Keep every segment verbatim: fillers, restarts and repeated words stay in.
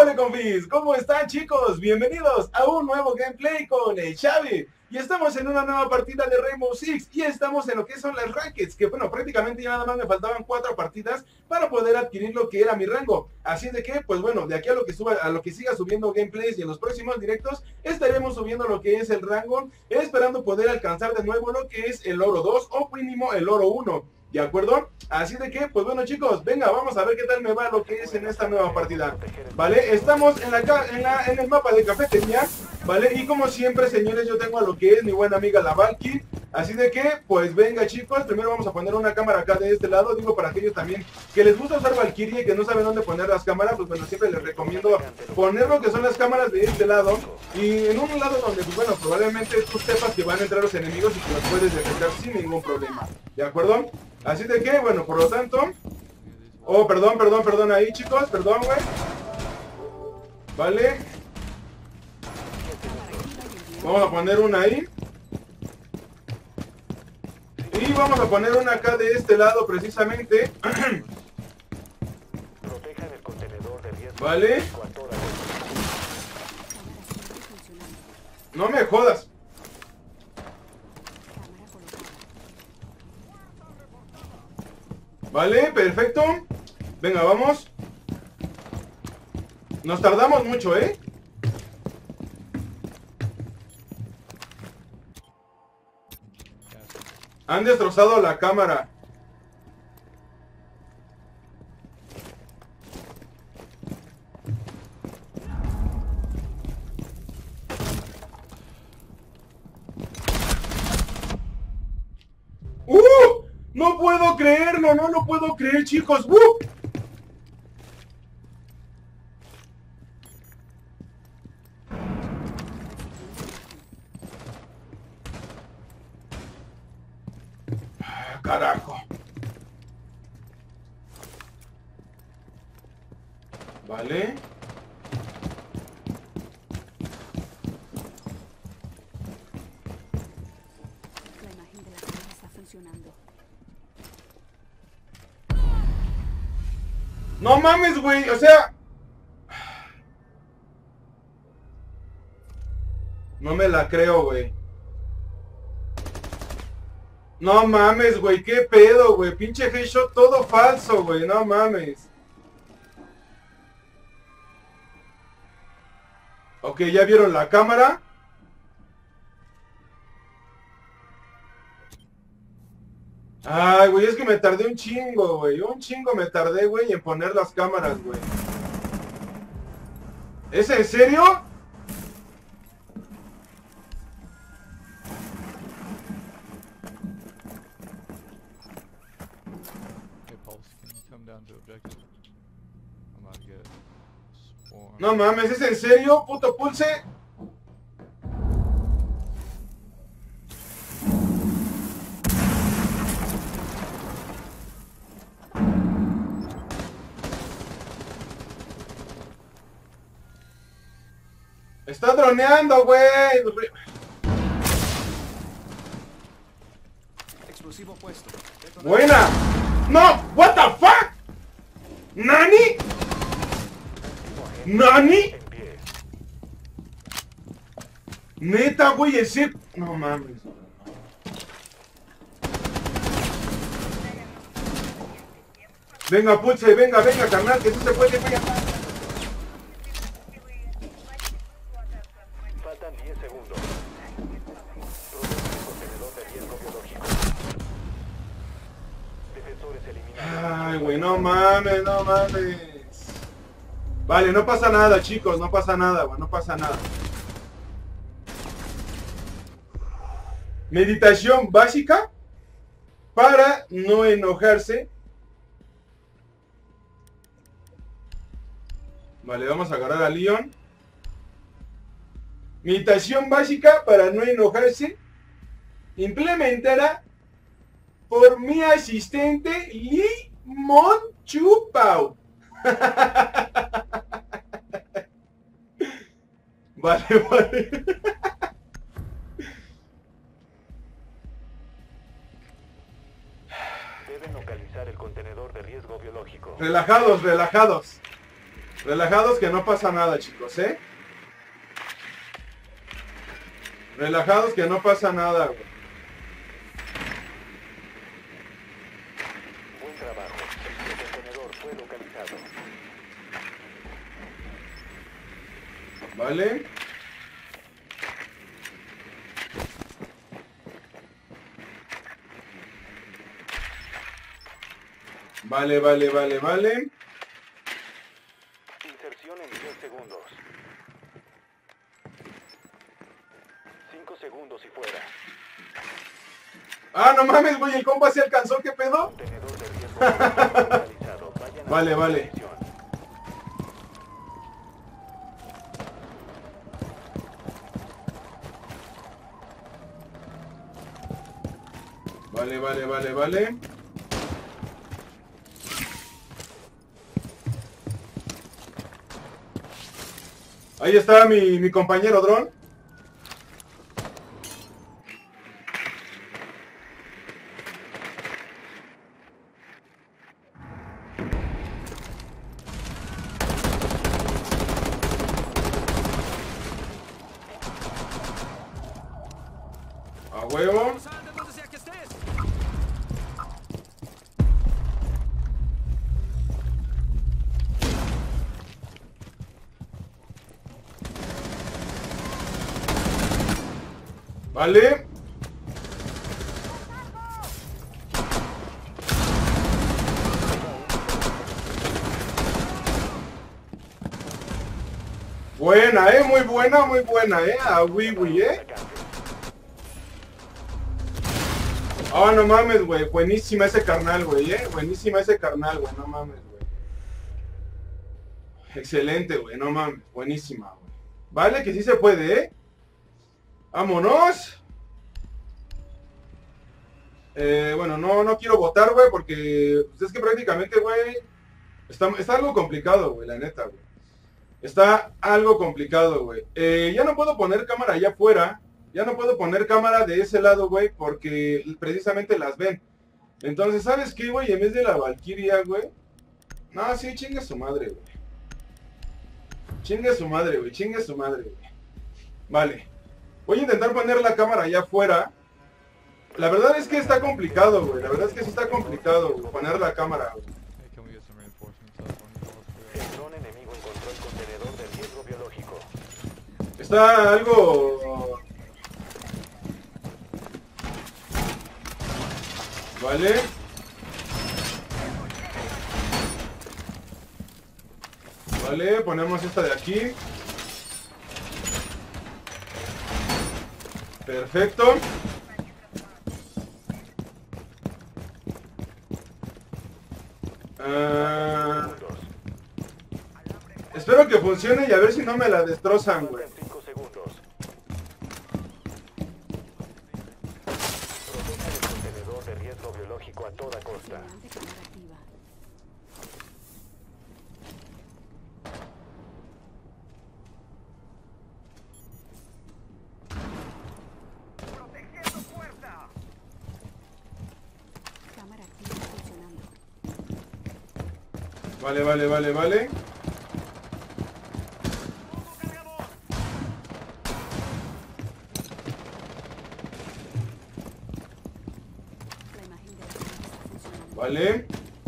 Hola confis, ¿cómo están chicos? Bienvenidos a un nuevo gameplay con el Xavi. Y estamos en una nueva partida de Rainbow Six y estamos en lo que son las rankeds, que bueno, prácticamente ya nada más me faltaban cuatro partidas para poder adquirir lo que era mi rango. Así de que, pues bueno, de aquí a lo que suba, a lo que siga subiendo gameplays y en los próximos directos, estaremos subiendo lo que es el rango, esperando poder alcanzar de nuevo lo que es el oro dos o mínimo el oro uno. ¿De acuerdo? Así de que, pues bueno chicos, venga, vamos a ver qué tal me va lo que es en esta nueva partida. ¿Vale? Estamos en, la, en, la, en el mapa de cafetería, ¿vale? Y como siempre, señores, yo tengo a lo que es mi buena amiga la Valky. Así de que, pues venga chicos, primero vamos a poner una cámara acá de este lado. Digo, para aquellos también que les gusta usar Valkyrie y que no saben dónde poner las cámaras, pues bueno, siempre les recomiendo poner lo que son las cámaras de este lado. Y en un lado donde, pues bueno, probablemente tú sepas que van a entrar los enemigos y que los puedes detectar sin ningún problema. ¿De acuerdo? Así de que, bueno, por lo tanto... Oh, perdón, perdón, perdón ahí, chicos, perdón, güey. Vale. Vamos a poner una ahí. Y vamos a poner una acá de este lado, precisamente. Vale. No me jodas. Vale, perfecto. Venga, vamos. Nos tardamos mucho, ¿eh? Han destrozado la cámara. ¡Uh! No puedo creerlo, no lo puedo creer, chicos. ¡Uh! Ah, carajo. Vale. La imagen de la cámara está funcionando. No mames, güey, o sea... No me la creo, güey. No mames, güey, qué pedo, güey. Pinche headshot todo falso, güey, no mames. Ok, ¿ya vieron la cámara? Ay, güey, es que me tardé un chingo, güey. Un chingo me tardé, güey, en poner las cámaras, güey. ¿Es en serio? No mames, ¿es en serio, puto Pulse? Está droneando, güey. Explosivo puesto. Buena. No, what the fuck? ¿Nani? ¿Nani? Neta, güey, ese... No mames. Venga, Pulse, venga, venga, carnal, que tú se puede, güey. Faltan diez segundos. Contenedor de riesgo biológico. Defensores eliminados. Ay, güey, no mames, no mames. Vale, no pasa nada, chicos, no pasa nada, güey, no pasa nada. Meditación básica para no enojarse. Vale, vamos a agarrar a Leon. Meditación básica para no enojarse. Implementada por mi asistente Limon Chupao. Vale, vale. Deben localizar el contenedor de riesgo biológico. Relajados, relajados. Relajados que no pasa nada, chicos, ¿eh? Relajados que no pasa nada, güey. Buen trabajo. El contenedor fue localizado. Vale. Vale, vale, vale, vale. Inserción en diez segundos. cinco segundos y fuera. Ah, no mames, güey, el compa se alcanzó, ¿qué pedo? Contenedor de riesgo localizado. Vayan a Vale, su vale. posición. Vale, vale, vale, vale. Ahí está mi, mi compañero dron. A huevo. Vale. Buena, eh, muy buena, muy buena, eh. A Wiwi, eh. Ah, no mames, güey. Buenísima ese carnal, güey, eh. Buenísima ese carnal, güey. No mames, güey. Excelente, güey. No mames. Buenísima, güey. Vale, que sí se puede, eh. Vámonos. Eh, bueno, no, no quiero votar, güey, porque pues, es que prácticamente, güey, está, está algo complicado, güey, la neta, güey. Está algo complicado, güey. Eh, ya no puedo poner cámara allá afuera. Ya no puedo poner cámara de ese lado, güey, porque precisamente las ven. Entonces, ¿sabes qué, güey? En vez de la Valkyria, güey. No, sí, chingue su madre, güey. Chingue su madre, güey. Chingue su madre, güey. Vale. Voy a intentar poner la cámara allá afuera. La verdad es que está complicado, güey. La verdad es que sí está complicado, güey, poner la cámara, güey. El dron enemigo encontró el contenedor de riesgo biológico. Está algo... Vale. Vale, ponemos esta de aquí. Perfecto. Ah, espero que funcione y a ver si no me la destrozan, güey. cinco segundos. Proteja el contenedor de riesgo biológico a toda costa. Vigilante cámara activa. Cámara activa funcionando. Vale, vale, vale, vale. La imagen de la cámara está funcionando. Vale.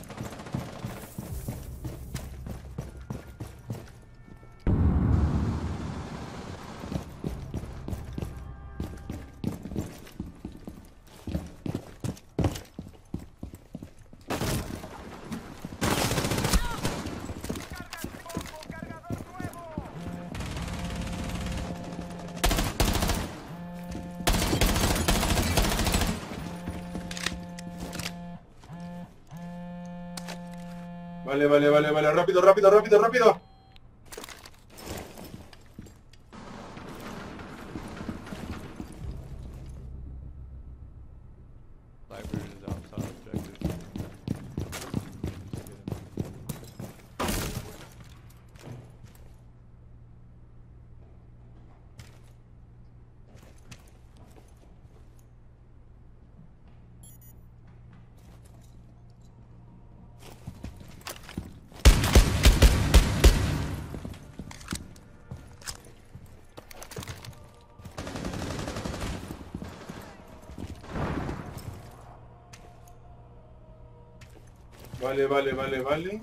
Vale, vale, vale, vale. Rápido, rápido, rápido, rápido. Library is outside objective. Vale, vale, vale, vale.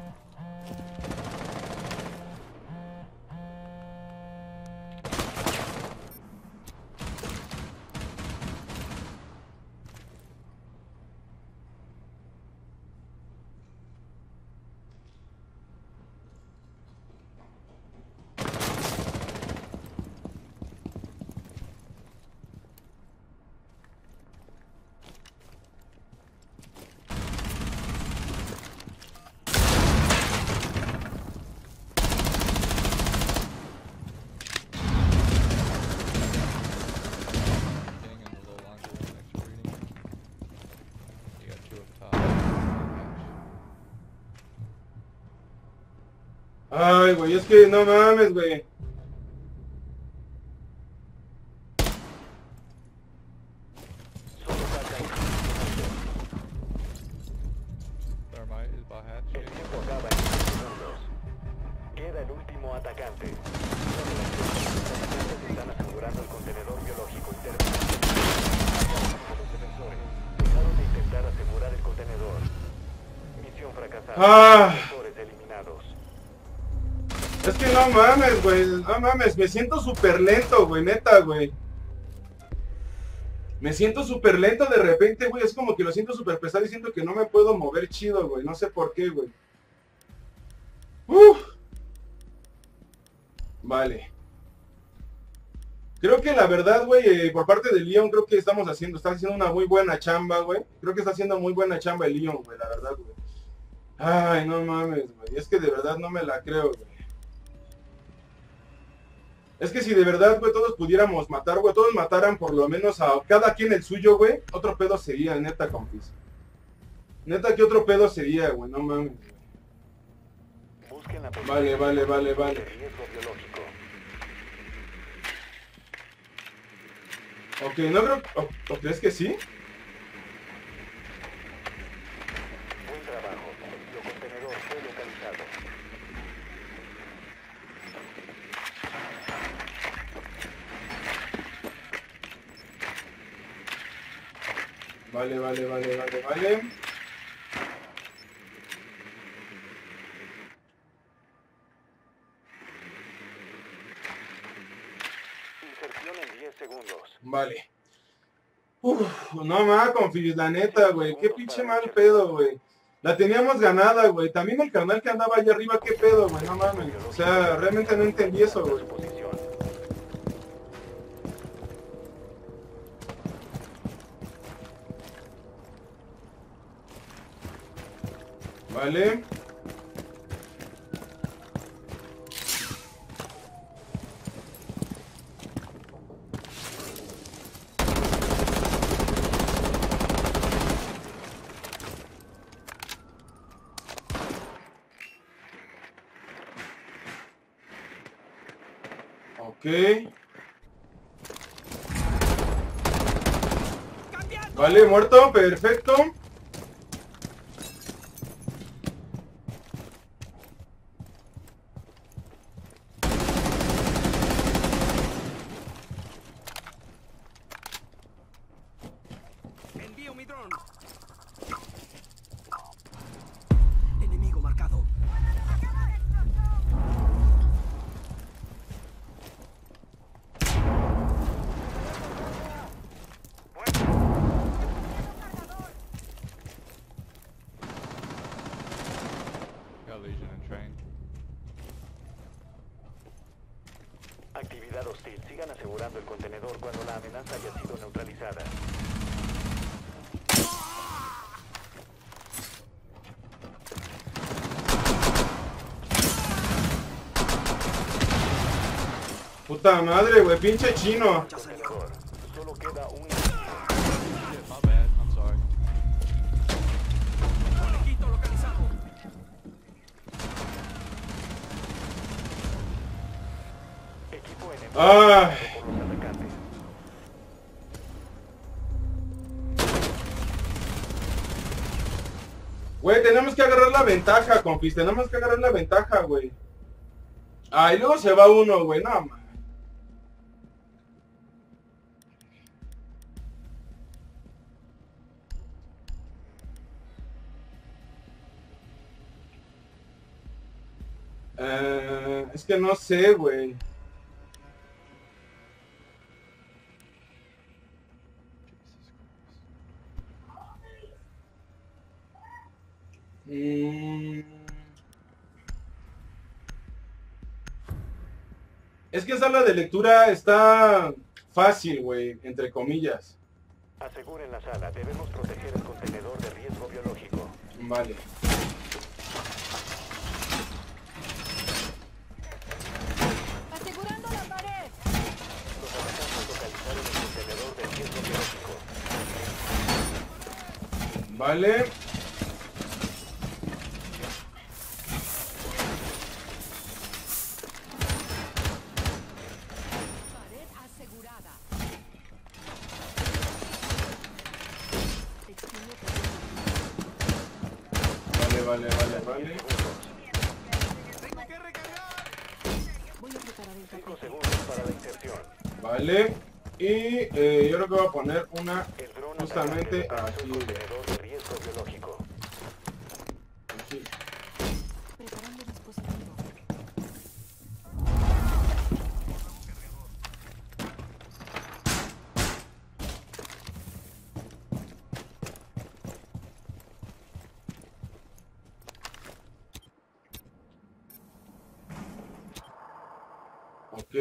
King in the little laundry room next to reading. You got two up top. Ay, güey, es que no mames, güey. Solo faltan quince minutos. Thermite is by hatch. El tiempo acaba en diez segundos. Queda el último atacante. Los atacantes están asegurando el contenedor biológico interno. Los defensores dejaron de intentar asegurar el contenedor. Misión fracasada. Ah. Defensores eliminados. Es que no mames, güey. No mames, me siento súper lento, güey, neta, güey. Me siento súper lento de repente, güey. Es como que lo siento súper pesado y siento que no me puedo mover chido, güey. No sé por qué, güey. Uf. Vale. Creo que la verdad, güey, eh, por parte de Leon, creo que estamos haciendo, está haciendo una muy buena chamba, güey. Creo que está haciendo muy buena chamba el Leon, güey, la verdad, güey. Ay, no mames, güey. Es que de verdad no me la creo, güey. Es que si de verdad, güey, todos pudiéramos matar, güey, todos mataran por lo menos a cada quien el suyo, güey, otro pedo sería, neta, compis. Neta, que otro pedo sería, güey, no mames, güey. Busquen la Vale, vale, vale, vale. de riesgo biológico. Ok, no creo... ¿O, o crees que sí? Buen trabajo. El biocontenedor fue localizado. Vale, vale, vale, vale, vale. Inserción en diez segundos. Vale. Uf, no más, confis, la neta, güey. Qué pinche mal pedo, güey. La teníamos ganada, güey. También el canal que andaba allá arriba, qué pedo, güey. No mames. O sea, realmente no entendí eso, güey. Su posición. Vale. Ok. Vale, muerto, perfecto. Envío mi dron. Enemigo marcado. Got Legion and Train. Actividad hostil. Sigan asegurando el contenedor cuando la amenaza haya sido neutralizada. Puta madre, güey, pinche chino. Contenedor. Solo queda un... Shit, my bad. I'm sorry. Conejito localizado. Equipo enemigo Ah. por los atacantes. Güey, tenemos que agarrar la ventaja, confis. Tenemos que agarrar la ventaja, güey. Ah, y luego se va uno, güey. No, man. Eh, es que no sé, güey. Mm. Es que esa sala de lectura está fácil, güey, entre comillas. Aseguren la sala. Debemos proteger el contenedor de riesgo biológico. Vale. ¡Asegurando la pared! Los atacantes localizaron el contenedor de riesgo biológico. Vale. Pared asegurada. Extiende Vale, vale, vale, vale. Voy a preparar el cinco tapete. segundos para la inserción. Vale. Y eh, yo creo que voy a poner una El dron justamente atacante aquí. localizó el contenedor de riesgo biológico. Aquí. Preparando dispositivo. Ok.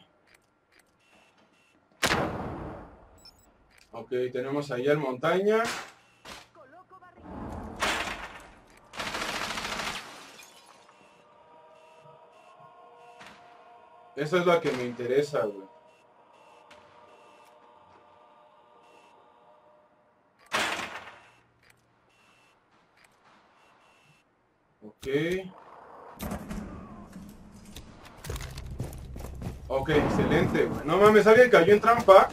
Ok, tenemos ahí el montaña. Coloco barril. Eso es lo que me interesa, güey. Ok. Ok, excelente, güey. No mames, alguien cayó en trampa.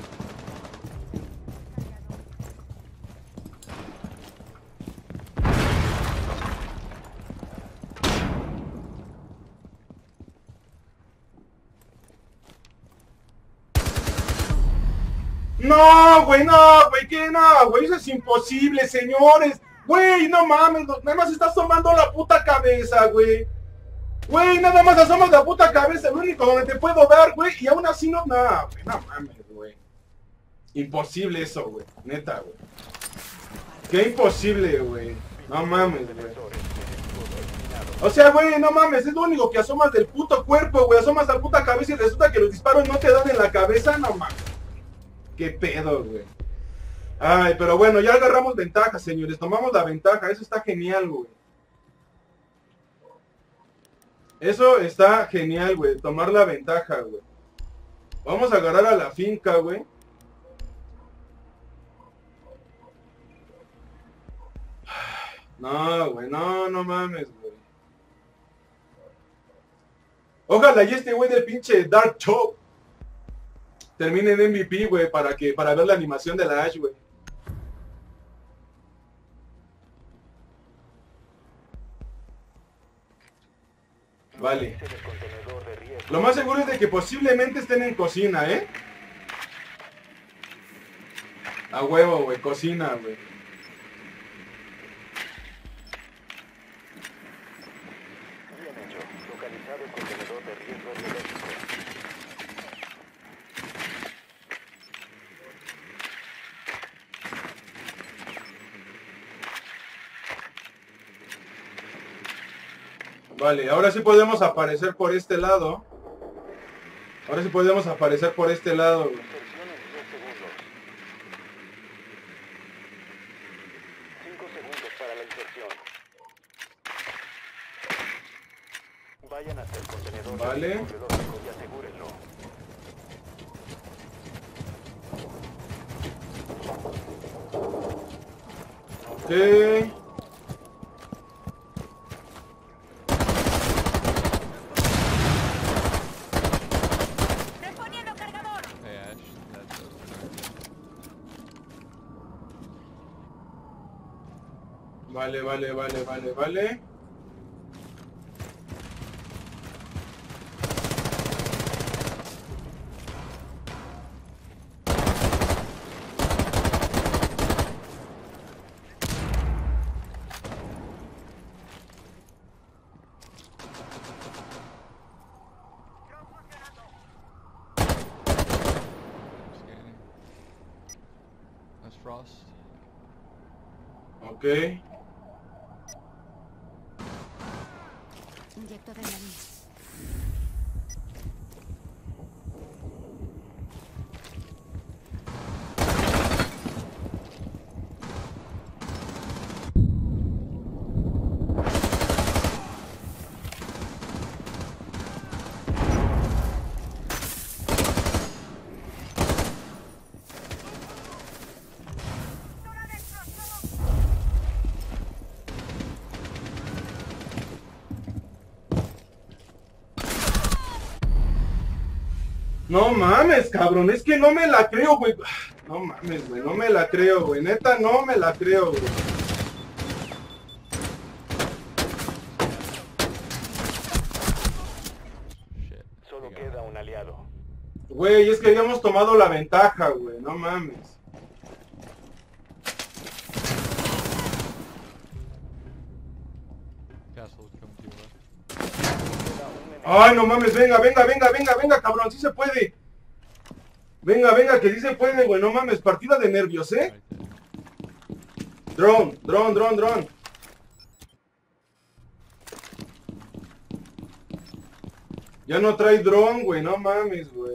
No, güey, no, güey, que no, güey, eso es imposible, señores. Güey, no mames, no- nada más estás tomando la puta cabeza, güey. Güey, nada más asomas la puta cabeza, lo único donde te puedo dar, güey, y aún así no, no, güey, no mames, güey. Imposible eso, güey, neta, güey. Qué imposible, güey. No mames, güey. Defensores, enemigos eliminados. O sea, güey, no mames, es lo único que asomas del puto cuerpo, güey, asomas la puta cabeza y resulta que los disparos no te dan en la cabeza, no mames. Qué pedo, güey. Ay, pero bueno, ya agarramos ventaja, señores. Tomamos la ventaja. Eso está genial, güey. Eso está genial, güey. Tomar la ventaja, güey. Vamos a agarrar a la finca, güey. No, güey. No, no mames, güey. Ojalá y este güey del pinche Dark Choke termine en M V P, güey, para que para ver la animación de la Ash, güey. Vale. Localicen el contenedor de riesgo. Lo más seguro es de que posiblemente estén en cocina, ¿eh? A huevo, güey, cocina, güey. Bien hecho. Localizado el contenedor de riesgo biológico. Vale, ahora sí podemos aparecer por este lado. Ahora sí podemos aparecer por este lado, güey. Inserción en diez segundos. cinco segundos para la inserción. Vayan hasta el contenedor Vale. de riesgo biológico y asegúrenlo. Ok. ¡Reponiendo cargador! Hey Ash, that's a Vale, vale, vale, vale, vale. Frost. Ok. Inyecto adrenalina. No mames, cabrón, es que no me la creo, güey. No mames, güey, no me la creo, güey. Neta, no me la creo, güey. Shit. Solo We got queda him. un aliado. Güey, es que habíamos tomado la ventaja, güey. No mames. Castle's coming to your left. Queda un enemigo. Ay, no mames, venga, venga, venga, venga, venga, cabrón, sí se puede. Venga, venga, que sí se puede, güey, no mames, partida de nervios, ¿eh? Right there. Drone, drone, drone, drone. Ya no trae drone, güey, no mames, güey.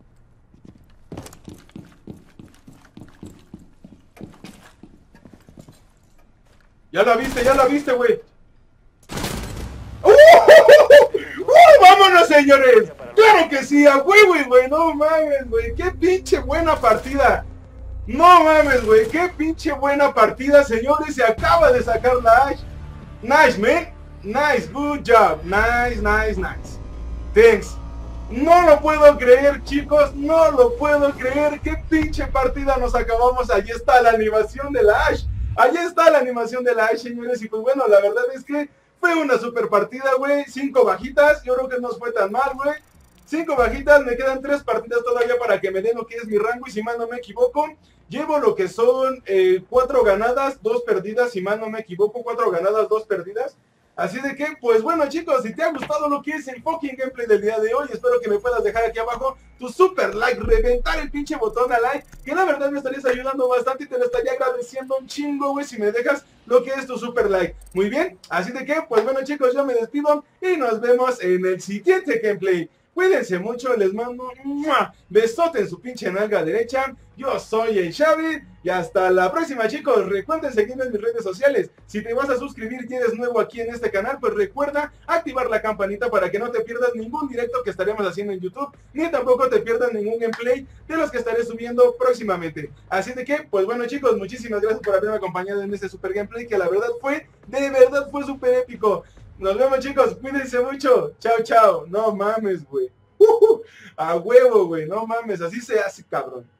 Ya la viste, ya la viste, güey. ¡Uh! ¡Uh! ¡Vámonos, señores! ¡Claro que sí! ¡A huevo, güey! ¡No mames, güey! ¡Qué pinche buena partida! ¡No mames, güey! ¡Qué pinche buena partida, señores! Se acaba de sacar la Ash. Nice, man. Nice, good job. Nice, nice, nice. Thanks. No lo puedo creer, chicos. No lo puedo creer. ¡Qué pinche partida nos acabamos! Allí está la animación de la Ash. Allí está la animación de la Ash, señores. Y pues bueno, la verdad es que fue una super partida, güey. Cinco bajitas. Yo creo que no fue tan mal, güey. Cinco bajitas. Me quedan tres partidas todavía para que me den lo que es mi rango. Y si mal no me equivoco, llevo lo que son eh, cuatro ganadas, dos perdidas. Si mal no me equivoco, cuatro ganadas, dos perdidas. Así de que, pues bueno, chicos, si te ha gustado lo que es el fucking gameplay del día de hoy, espero que me puedas dejar aquí abajo tu super like, reventar el pinche botón a like, que la verdad me estarías ayudando bastante y te lo estaría agradeciendo un chingo, güey, si me dejas lo que es tu super like. Muy bien, así de que, pues bueno, chicos, yo me despido y nos vemos en el siguiente gameplay. Cuídense mucho, les mando un besote en su pinche nalga derecha. Yo soy el Xavi y hasta la próxima, chicos. Recuerden seguirme en mis redes sociales. Si te vas a suscribir y eres nuevo aquí en este canal, pues recuerda activar la campanita para que no te pierdas ningún directo que estaremos haciendo en YouTube, ni tampoco te pierdas ningún gameplay de los que estaré subiendo próximamente. Así de que, pues bueno, chicos, muchísimas gracias por haberme acompañado en este super gameplay que la verdad fue, de verdad fue súper épico. Nos vemos, chicos, cuídense mucho. Chao, chao. No mames, güey. Uh, a huevo, güey. No mames, así se hace, cabrón.